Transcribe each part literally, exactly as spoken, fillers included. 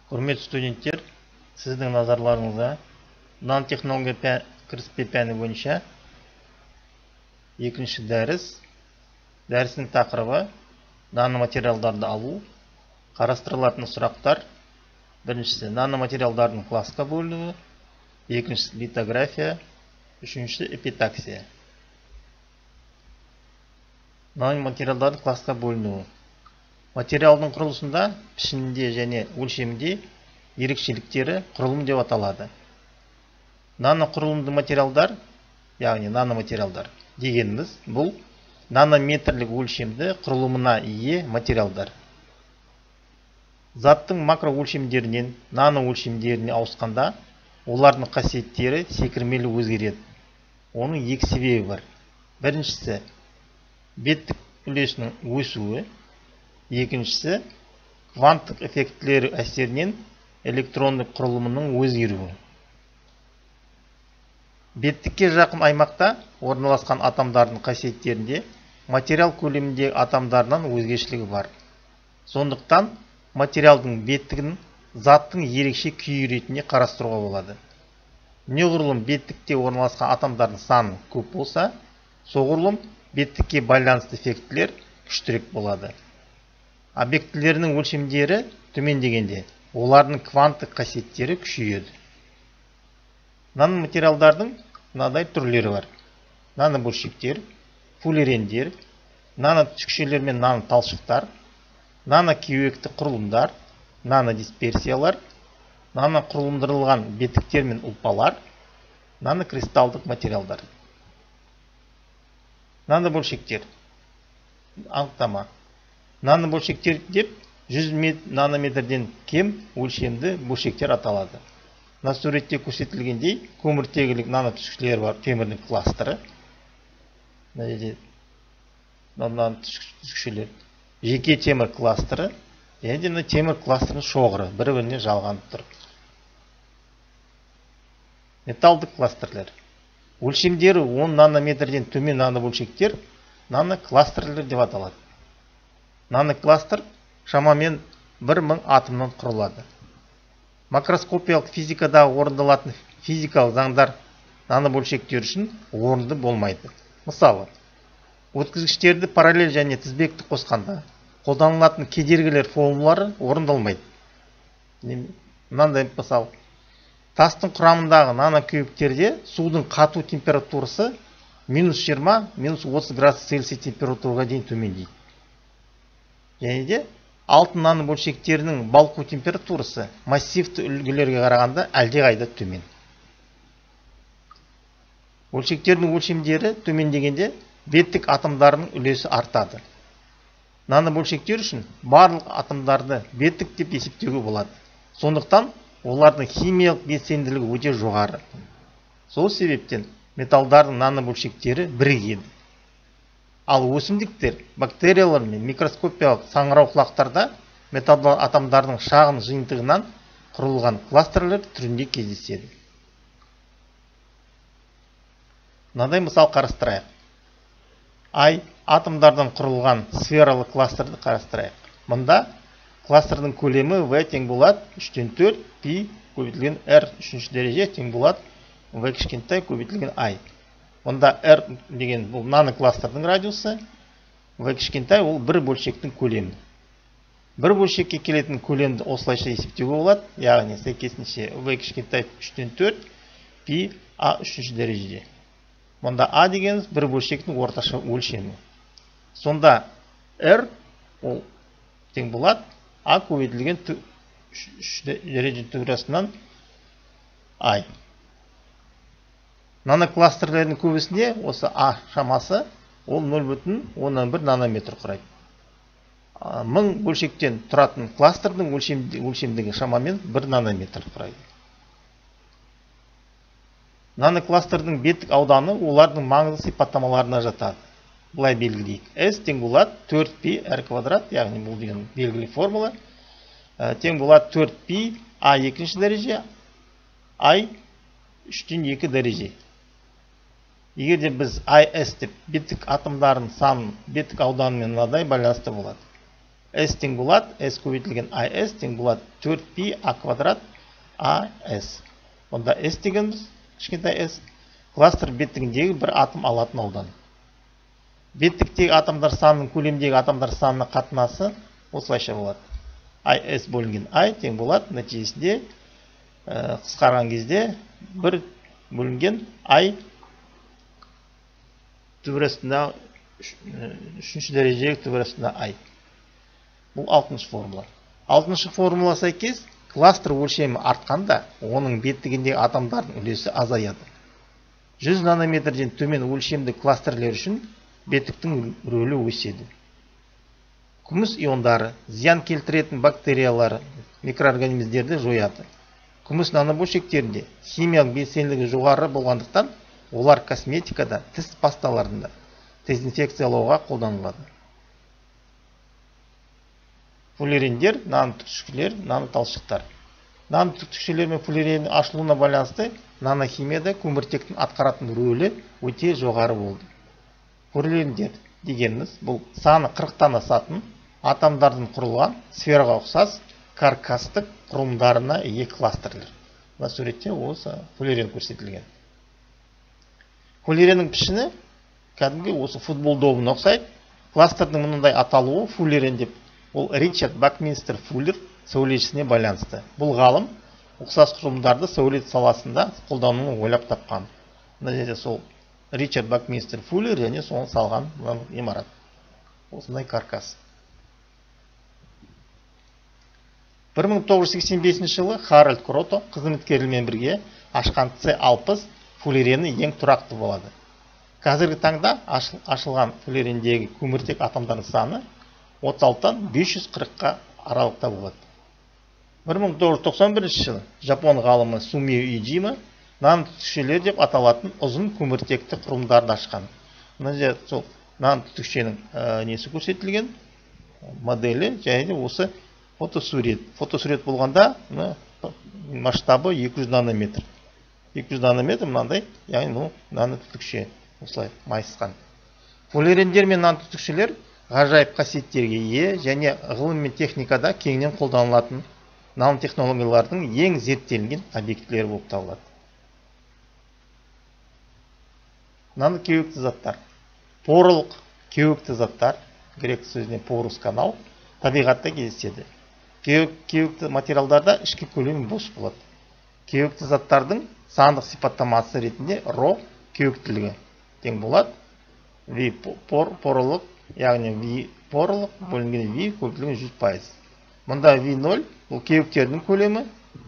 Құрметті студенттер, сіздің назарларыңызға нанотехнология кіріспе пәні бойынша екінші дәріс. Дәрістің тақырыбы наноматериалдарды алу, қарастырылатын сұрақтар. Біріншісі наноматериалдардың классқа бөлінуі, екіншісі литография, үшіншісі эпитаксия. Наноматериалдардың классқа бөлінуі. Материалдың құрылысында, пішінінде және өлшемінде ерекшеліктері құрылым деп аталады. Наноқұрылымды материалдар, яғни наноматериалдар дегеніміз, бұл нанометрлік өлшемді құрылымына ие материалдар. Заттың макро өлшемдерінен нано өлшемдеріне ауысқанда, олардың қасиеттері секірмелі өзгереді. Оның екі себебі бар. Біріншісі, беттік үлесінің өсуі. Екіншісі, кванттық эффектілері әсерінен электрондық құрылымының өзгеруі. Беттікке жақын аймақта орналасқан атомдардың қасиеттерінде материал көлеміндегі атомдарынан өзгешілігі бар. Сондықтан материалдың беттігін заттың ерекше күйі ретінде қарастыруға болады. Неғұрлым беттікте орналасқан атомдардың саны көп болса, соғұрлым беттікке байланысты эффектілер күштірек болады. Объектілерінің өлшемдері төмендегенде, олардың кванттық қасиеттері күшейеді. Наноматериалдардың мынадай түрлері бар. Нанобөлшектер, фуллерендер, нанотүтікшелер мен наноталшықтар, нанокеуекті құрылымдар, нанодисперсиялар, наноқұрылымдырылған беттіктер мен ұлпалар, нанокристалдық материалдар. Нанобөлшектер. Анықтама. Нанобөлшектер деп жүз нанометрден кем өлшемді бөлшектер аталады. Мына суретте көрсетілгендей көміртегілік нанотүтікшелер бар, темірдің кластері. Нанотүтікшелер. Жеке темір кластері, және темір кластерінің шоғыры бір-біріне жалғанып тұр. Металдық кластерлер. Өлшемдері он нанометрден төмен нанобөлшектер нанокластерлер деп аталады. Нанокластер шамамен бір мың атомнан құрылады. Макроскопиялық физикадағы орындалатын физикалық заңдар нанобөлшектер үшін орынды болмайды. Мысалы, өткізгіштерді параллель және тізбекті қосқанда қолданылатын кедергілер формулалары орындалмайды. Мынандай мысалы, тастың құрамындағы нанокеуектерде судың қату температурасы минус жиырма - минус отыз градус Цельсий температураға дейін төмендейді. Және де алтын нанобөлшектерінің балқу температурасы массивті үлгілерге қарағанда әлдеқайда төмен. Бөлшектердің өлшемдері төмендегенде беттік атомдарының үлесі артады. Нанобөлшектер үшін барлық атомдарды беттік деп есептеуге болады. Сондықтан олардың химиялық белсенділігі өте жоғары. Сол себептен металдардың нанобөлшектері бірігеді. Ал өсімдіктер, бактериялар мен микроскопиялық саңырауқұлақтарда металл атомдардың шағын жиынтығынан құрылған кластерлер түрінде кездеседі. Мынадай мысал қарастырайық. Ай атомдардан құрылған сфералы кластерді қарастырайық. Мұнда кластердің көлемі V тең болады үштен төрт пи көбейтілген R үшінші дәреже тең болады V кішкентай көбейтілген I. Онда R деген бұл нанокластердің радиусы, V кішкентай ол бір бөлшектің көлемі. Бір бөлшекке келетін көлемді осылайша есептеуге болады, яғни сәйкесінше V кішкентай үштен төрт пи А үшінші дәрежеде. Мұнда А дегеніміз бір бөлшектің орташа өлшемі. Сонда R ол тең болады А көбейтілген үш дәреже түгірасынан I. Нанокластерлердің көбісінде осы А шамасы ол нөл бүтін оннан бір нанометр құрайды. мың бөлшектен тұратын кластердің өлшемдігі шамамен бір нанометр құрайды. Нанокластердің беттік ауданы олардың маңызды сипаттамаларына жатады. Бұлай белгілейік. S тең болады төрт пи R квадрат, яғни бұл деген белгілі формула. Тең болады төрт пи А екінші дәреже, I үштен екі дәреже. Егер де біз I S деп беттік атомдардың санын беттік ауданымен мынадай байланысты болады. S тең болады, S көбейтілген АС тең болады төрт пи А квадрат АС. Онда S дегеніміз, кішкентай S, кластер беттігіндегі бір атом алатын аудан. Беттіктегі атомдар санының көлемдегі атомдар санына қатынасы осылайша болады. АС бөлінген I тең болады, нәтижесінде қысқарған кезде бір бөлінген I түбірастында үшінші дәрежеге түбірастында I. Бұл алтыншы формула. Алтыншы формула сәйкес кластер өлшемі артқанда, оның беттігіндегі атомдардың үлесі азаяды. жүз нанометрден төмен өлшемді кластерлер үшін беттіктің рөлі өседі. Күміс иондары зиян келтіретін бактериялары, микроорганизмдерді жояды. Күміс нанобөлшектерінде химиялық белсенділігі жоғары болғандықтан, олар косметикада, тіс пасталарында дезинфекциялауға қолданылады. Фуллерендер, нанотүтікшелер, наноталшықтар. Нанотүтікшелер мен фуллереннің ашылуына байланысты нанохимияда көміртектің атқаратын рөлі өте жоғары болды. Фуллерендер дегеніміз бұл саны қырықтан асатын атомдардың құрылған сфераға ұқсас каркастық құрылымдарына ие кластерлер. Мына суретте осы фуллерен көрсетілген. Фуллереннің пішіні кәдімгі осы футбол добына ұқсайды. Кластердің мұндай аталуы фуллерен деп, ол Ричард Бакминстер Фуллер сәулетшісіне байланысты. Бұл ғалым ұқсас құрылымдарды сәулет саласында қолдануын ойлап тапқан. Мына жерде сол Ричард Бакминстер Фуллер және соны салған имарат. Осындай каркас. бір мың тоғыз жүз сексен бесінші жылы Харальд Крото қызметкерлермен бірге ашқан С алпыс фуллерені ең тұрақты болады. Қазіргі таңда ашылған фуллерендегі көміртек атомдардың саны отыз алтыдан бес жүз қырыққа аралықта болады. бір мың тоғыз жүз тоқсан бірінші жылы Жапон ғалымы Сумио Иджима нанотүтікшелер деп аталатын ұзын көміртекті құрылымдарды ашқан. Мына жерде сол нанотүтікшенің несі көрсетілген моделі және осы фотосурет. Фотосурет болғанда масштабы екі жүз нанометр. екі жүз нанометр мынандай, яғни нанотүтікше осылай майысқан. Фуллерендер мен нанотүтікшелер ғажайып қасиеттерге ие және ғылым мен техникада кеңінен қолданылатын нанотехнологиялардың ең зерттелінген объектілері болып табылады. Нанокеуекті заттар. Порылық кеуекті заттар, грек сөзінен порус канал, табиғатта кездеседі. Кеуекті материалдарда ішкі көлемі бос болады. Кеуекті заттардың сандық сипаттамасы ретінде ро кеуектілігі тең болады. V порылық, яғни V порылық бөлінген V көптілігі жүз пайыз. Мұнда V нөл бұл кеуектердің көлемі,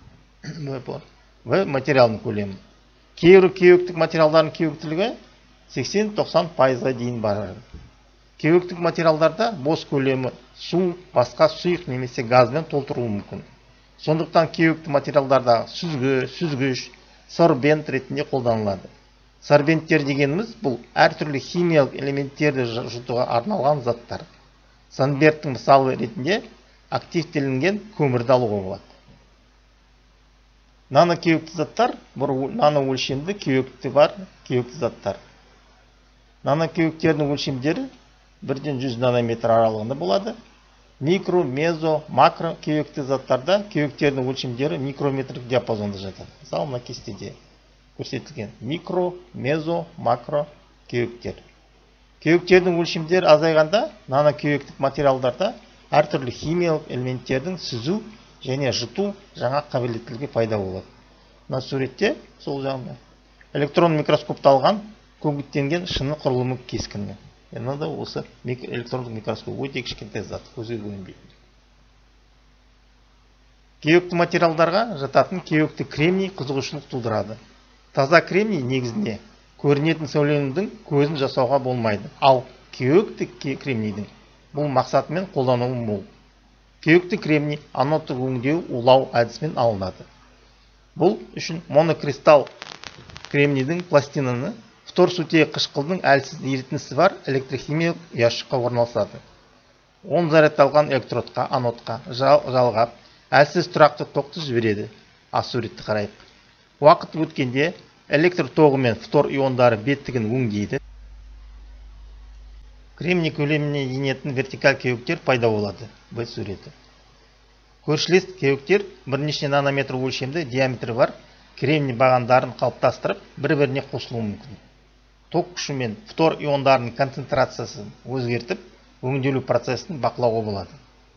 V материалының көлемі. Кейбір кеуектік материалдардың кеуектілігі сексен тоқсан пайызға дейін барады. Кеуектік материалдарда бос көлемі су, басқа сұйық немесе газбен толтырылуы мүмкін. Сондықтан кеуекті материалдарда сүзгі, сүзгіш, сорбент ретінде қолданылады. Сорбенттер дегеніміз бұл әртүрлі химиялық элементтерді жұтуға арналған заттар. Сорбенттің мысалы ретінде активтелінген көмірді алуға болады. Нанокеуекті заттар, бір нано өлшемді кеуекті бар кеуекті заттар. Нанокеуектердің өлшемдері бірден жүз нанометр аралығында болады. Микро, мезо, макро кеуекті заттарда кеуектердің өлшемдері микрометрлік диапазонда жатады. Мысалы, мына кестеде көрсетілген микро, мезо, макро кеуектер. Кеуектердің өлшемдері азайғанда нанокеуектік материалдарда әртүрлі химиялық элементтердің сүзу және жұту жаңа қабілеттілігі пайда болады. Мына суретте сол жағында электрон микроскопта алған көгіттенген шыны құрылымы кескінді. Енді осы электрондық микроскоп өте кішкентай зат, көзге көрінбейді. Кеуекті материалдарға жататын кеуекті кремний қызығушылық тудырады. Таза кремний негізінде көрінетін сәуленің көзін жасауға болмайды. Ал кеуекті кремнийдің бұл мақсатымен қолдануы мол. Кеуекті кремний анодтық өңдеу улау әдісімен алынады. Бұл үшін монокристалл кремнийдің пластинаны фторсутегі қышқылдың әлсіз ерітіндісі бар электрохимиялық ұяшыққа орналасады. Он зарядталған электродқа, анодқа жалғап, әлсіз тұрақты тоқты жібереді. Суретті қарайық. Уақыт өткенде электр тоғы мен фтор иондары беттігін өңдейді. кремний көлеміне енетін вертикаль кеуектер пайда болады. Б суреті. Көршілес кеуектер бірнеше нанометр өлшемді диаметрі бар кремний бағандарын қалыптастырып, бір-біріне қосылуы мүмкін. Ток күшімен фтор иондарының концентрациясын өзгертіп, өңделу процесін бақылауға болады.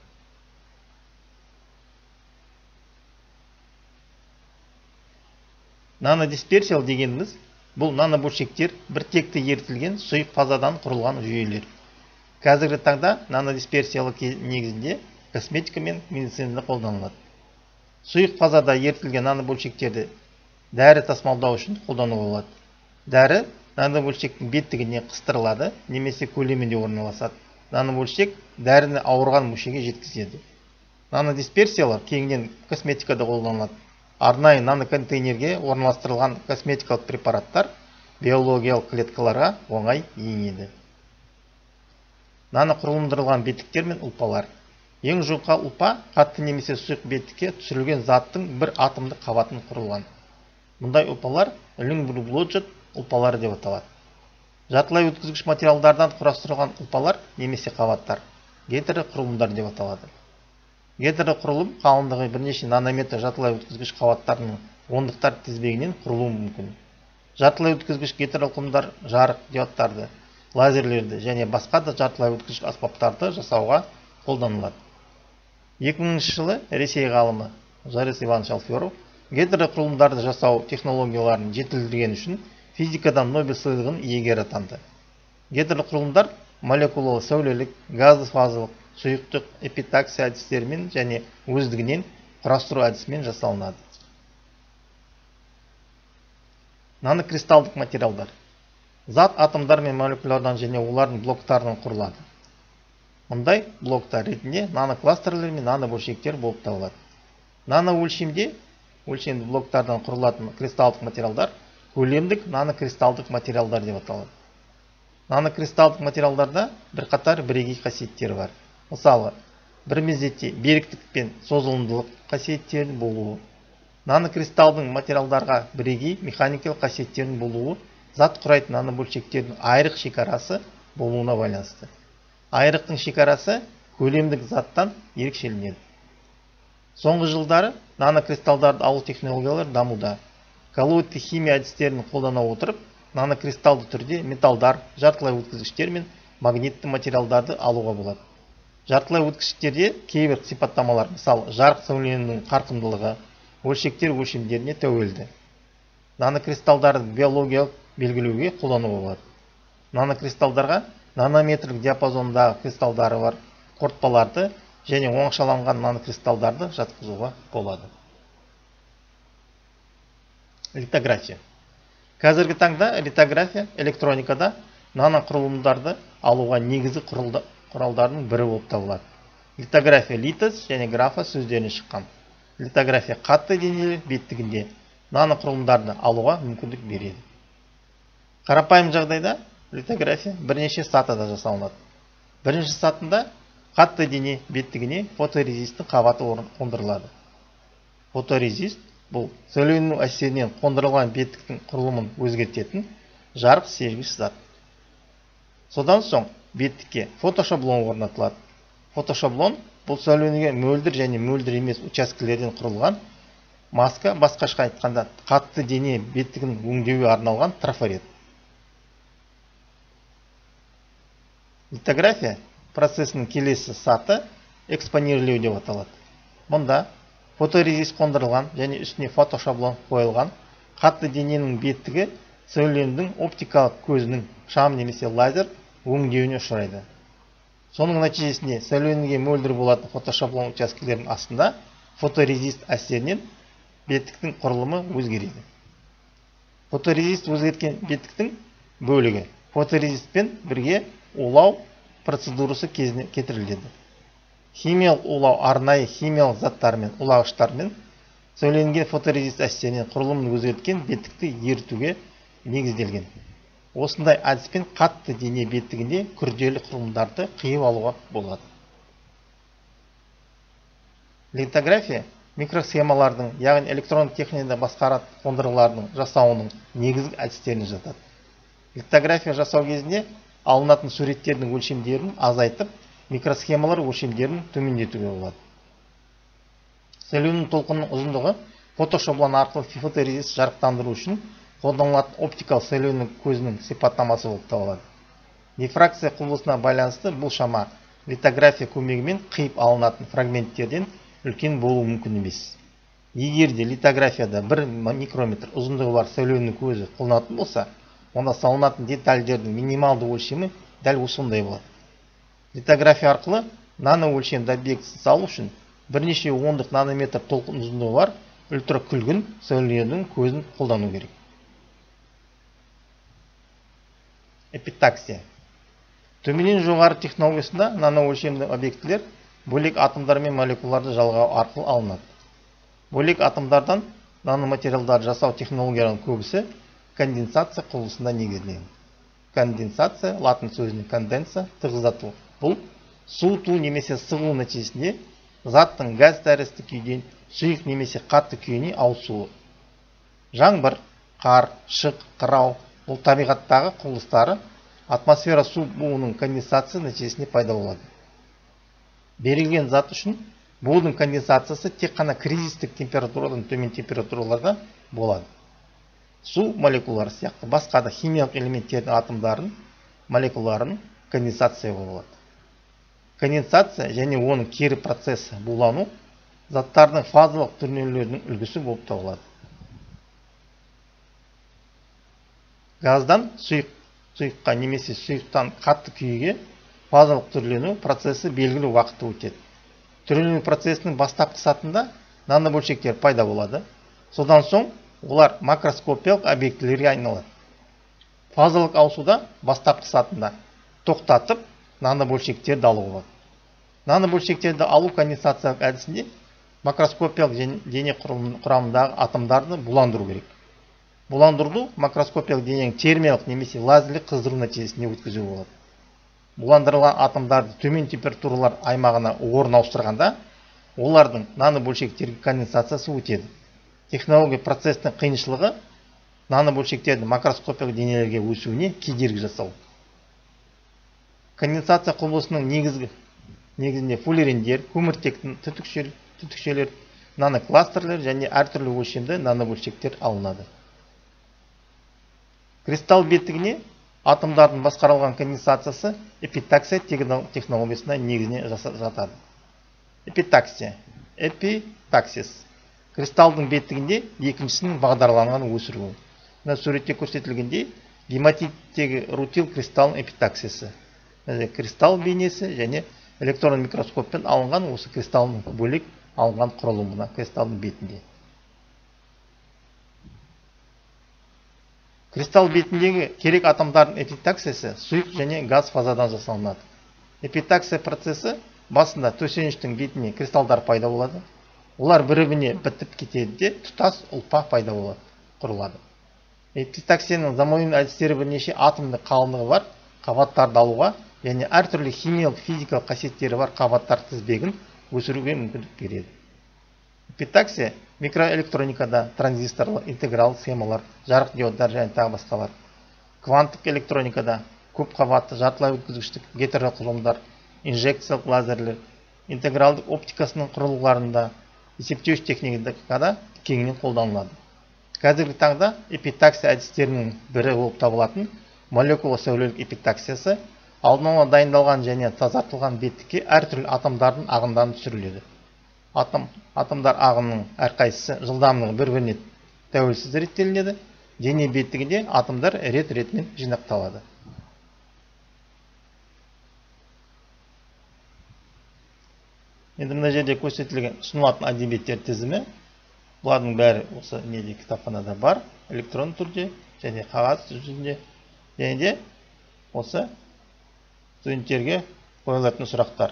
Нанодисперсиялық дегеніміз бұл нанобөлшектер бір текті ертілген сұйық фазадан құрылған жүйелер. Қазіргі таңда нанодисперсиялық негізінде косметика мен медицинада қолданылады. Сұйық фазада ертілген нанобөлшектерді дәрі тасымалдау үшін қолдануға болады. Дәрі нанобөлшектің беттігіне қыстырылады, немесе көлемінде орналасады. Нанобөлшек дәріні ауырған мүшеге жеткізеді. Нанодисперсиялар кеңінен косметикада қолданылады. Арнайы наноконтейнерге орналастырылған косметикалық препараттар биологиялық клеткаларға оңай енеді. Наноқұрылымдырылған беттіктер мен ұлпалар. Ең жұқа ұлпа қатты немесе сұйық беттікке түсірілген заттың бір атомды қабатын құрылған. Мұндай ұлпалар лингвоблоджет ұлпалары деп аталады. Жартылай өткізгіш материалдардан құрастырылған ұлпалар немесе қабаттар гетеро құрылымдар деп аталады. Гетеро құрылым қалыңдығы бірнеше нанометр жартылай өткізгіш қабаттарының ондықтар тізбегінен құрылуы мүмкін. Жартылай өткізгіш гетеро құрылымдар жарық диодтарды, лазерлерді және басқа да жартылай өткізгіш аспаптарды жасауға қолданылады. екі мыңыншы жылы Ресей ғалымы Жарис Иванович Алферов гетеро құрылымдарды жасау технологияларын жетілдірген үшін физикадан Нобель сыйлығының иегері атанды. Гетеро құрылымдар молекулалы сәулелік, газды фазалық, сұйықтық эпитаксия әдістерімен және өздігінен құрастыру әдісімен жасалынады. Нанокристалдық материалдар. Зат атомдар мен молекулалардан және олардың блоктарынан құрылады. Мұндай блоктар ретінде нанокластерлер мен нанобөлшектер болып табылады. Нано өлшемде өлшемді блоктардан құрылатын кристалдық материалдар көлемдік нанокристалдық материалдар деп аталады. Нанокристалдық материалдарда бірқатар бірегей қасиеттері бар. Мысалы, бір мезетте беріктік пен созылымдылық қасиеттерінің болуы, нанокристалдың материалдарға бірегей механикалық қасиеттерінің болуы зат құрайтын нанобөлшектердің айрық шекарасы болуына байланысты. Айрықтың шекарасы көлемдік заттан ерекшеленеді. Соңғы жылдары нанокристалдарды алу технологиялары дамуда. Коллоидты химия әдістерін қолдана отырып, нанокристалды түрде металдар, жартылай өткізгіштер мен магнитті материалдарды алуға болады. Жартылай өткізгіштерде кейбір сипаттамалар, мысалы, жарық сәуленің қарқындылығы, өлшектер өлшемдеріне тәуелді. Нанокристалдарды биологиялық белгілеуге қолдануға болады. Нанокристалдарға нанометрлік диапазондағы кристалдары бар қорытпаларды және оңашаланған нанокристалдарды жатқызуға болады. Литография. Қазіргі таңда литография электроникада наноқұрылымдарды алуға негізі құралдардың бірі болып табылады. Литография литос және графа сөздерінен шыққан. Литография қатты денелі беттігінде наноқұрылымдарды алуға мүмкіндік береді. Қарапайым жағдайда литография бірнеше сатыда жасалынады. Бірінші сатында қатты дене беттігіне фоторезисттің қабаты қондырылады. Фоторезист бұл сәуленің әсерінен қондырылған беттіктің құрылымын өзгертетін жарық сезгіш зат. Содан соң беттікке фотошаблон орнатылады. Фотошаблон бұл сәуленге мөлдір және мөлдір емес учаскелерден құрылған маска, басқаша айтқанда қатты дене беттігін өңдеуге арналған трафарет. Литография процесінің келесі саты экспонирлеу деп аталады. Мұнда фоторезист қондырылған және үстіне фотошаблон қойылған қатты дененің беттігі сәуленің оптикалық көзінің шам немесе лазер өңдеуіне ұшырайды. Соның нәтижесінде сәуленге мөлдір болатын фотошаблон учаскелерінің астында фоторезист әсерінен беттіктің құрылымы өзгереді. Фоторезист өзгерткен беттіктің бөлігі фоторезистпен бірге улау процедурасы кезіне кетіріледі. Химиялық улау арнайы химиялық заттармен, улағыштармен сәуленген фоторезист әсерінен құрылымын өзгерткен беттікті ерітуге негізделген. Осындай әдіспен қатты дене беттігінде күрделі құрылымдарды қиып алуға болады. Литография микросхемалардың, яғни электрондық техникада басқарат қондырғылардың жасауының негізгі әдістеріне жатады. Литография жасау кезінде алынатын суреттердің өлшемдерін азайтып, микросхемалар өлшемдерін төмендетуге болады. Сөйлеудің толқынның ұзындығы фотошаблон арқылы фоторезист жарықтандыру үшін қолданылатын оптикалық сөйлеудің көзінің сипаттамасы болып табылады. Дифракция құбылысына байланысты бұл шама литография көмегімен қиып алынатын фрагменттерден үлкен болуы мүмкін емес. Егер де литографияда бір микрометр ұзындығы бар сөйлеудің көзі қолданылатын болса, онда салынатын детальдердің минималды өлшемі дәл осындай болады. Литография арқылы нано өлшемді объектісін салу үшін бірнеше ондық нанометр толқын ұзындығы бар ультракүлгін сөйлеудің көзін қолдану керек. Эпитаксия. Төменнен жоғары технологиясында нано өлшемді объектілер бөлек атомдар мен молекулаларды жалғау арқылы алынады. Бөлек атомдардан наноматериалдар жасау технологияларының көбісі конденсация құбылысында негізделген. Конденсация латын сөзінен конденса тығыздату. Бұл суыту немесе сығылу нәтижесінде заттың газ тәрізді күйден сұйық немесе қатты күйіне ауысуы. Жаңбыр, қар, шық, қырау бұл табиғаттағы құбылыстары атмосфера су буының конденсация нәтижесінде пайда болады. Берілген зат үшін будың конденсациясы тек қана кризистік температурадан төмен температураларда болады. Су молекулалары сияқты басқа да химиялық элементтердің атомдарын, молекулаларын конденсация болады. Конденсация және оның кері процесі булану заттардың фазалық түрленулерінің үлгісі болып табылады. Газдан сұйық, сұйыққа немесе сұйықтан қатты күйге фазалық түрлену процесі белгілі уақытта өтеді. Түрлену процесінің бастапқы сатында нанобөлшектер пайда болады. Содан соң олар макроскопиялық объектілерге айналады. Фазалық ауысуда бастапқы сатында тоқтатып нанобөлшектерді алуға болады. Нанобөлшектерді алу конденсациялық әдісінде макроскопиялық дене құрамындағы атомдарды буландыру керек. Буландыруды макроскопиялық дененің термиялық немесе лазерлік қыздыру нәтижесінде өткізу болады. Буландырылған атомдарды төмен температуралар аймағына орын ауыстырғанда, олардың нанобөлшектерге конденсациясы өтеді. Технология процесінің қиыншылығы нанобөлшектердің макроскопиялық денелерге өсуіне кедергі жасау. Конденсация құбылысының негізгі негізінде фуллериндер, көміртектің түтікшелер, нанокластерлер және әртүрлі өлшемді нанобөлшектер алынады. Кристалл бетігіне атомдардың басқарылған конденсациясы эпитаксия технологиясына негізіне жатады. Эпитаксия, эпитаксис. Кристалдың бетігінде екіншісінің бағдарланған өсіруі. Мына суретте көрсетілгендей гематиттегі рутил кристаллың эпитаксиясы. Кристалл бейнесі және электрон микроскоппен алынған осы кристаллың бөлек алынған құрылымына кристаллың бетінде. Кристалл бетіндегі керек атомдардың эпитаксиясы сұйық және газ фазадан жасалынады. Эпитаксия процесі басында төсеніштің бетіне кристалдар пайда болады. Олар бір-біріне бітіп кетеді де тұтас ұлпа пайда болады, құрылады. Эпитаксияның заманауи әдістері бірнеше атомды қалыңдығы бар қабаттарды алуға және әртүрлі химиялық физикалық қасиеттері бар қабаттар тізбегін өсіруге мүмкіндік береді. Эпитаксия микроэлектроникада транзисторлар, интеграл схемалар, жарық диодтар және тағы басқалар. Кванттық электроникада көп қабатты жартылай өткізгіштік гетероқұрылымдар, инжекциялық лазерлер, интегралдық оптикасының құрылғыларында, есептеуіш техникада кеңінен қолданылады. Қазіргі таңда эпитаксия әдістерінің бірі болып табылатын молекула сәулелік эпитаксиясы алдын ала дайындалған және тазартылған беттікке әртүрлі атомдардың ағындарын түсіріледі. Атом, атомдар ағынының әрқайсысы жылдамдығы бір-біріне тәуелсіз реттелінеді. Дене беттігінде атомдар рет-ретімен жинақталады. Енді мына жерде көрсетілген ұсынылатын әдебиеттер тізімі. Бұлардың бәрі осы неде кітапханада бар, электрон түрде және қағаз жүзінде. Және де осы студенттерге қойылатын сұрақтар.